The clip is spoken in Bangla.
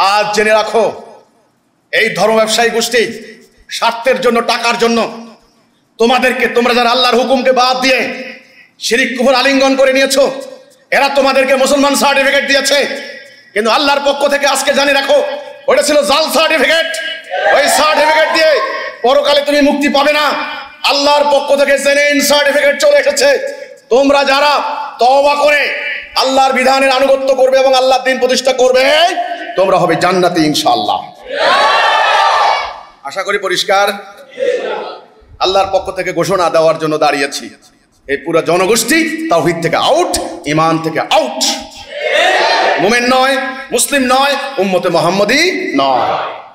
আজ জেনে রাখো, এই ধর্ম ব্যবসায়ী গোষ্ঠী স্বার্থের জন্য, টাকার জন্য তোমরা যারা আল্লাহর হুকুমকে বাদ দিয়ে শিরিক কুফর আলিঙ্গন করে নিয়েছো, এরা তোমাদেরকে মুসলমান সার্টিফিকেট দিয়েছে, কিন্তু আল্লাহর পক্ষ থেকে আজকে জানি রাখো ওটা ছিল জাল সার্টিফিকেট। ওই সার্টিফিকেট দিয়ে পরকালে তুমি মুক্তি পাবে না। আল্লাহর পক্ষ থেকে জেনুইন সার্টিফিকেট চলে এসেছে। তোমরা যারা তওবা করে আল্লাহর বিধানের আনুগত্য করবে এবং আল্লাহর দ্বীন প্রতিষ্ঠা করবে, তোমরা হবে জান্নাতি ইনশাআল্লাহ। আশা করি পরিষ্কার। আল্লাহর পক্ষ থেকে ঘোষণা দেওয়ার জন্য দাঁড়িয়েছি। এই পুরো জনগোষ্ঠী তাওহীদ থেকে আউট, ঈমান থেকে আউট, মুমিন নয়, মুসলিম নয়, উম্মতে মুহাম্মদী নয়।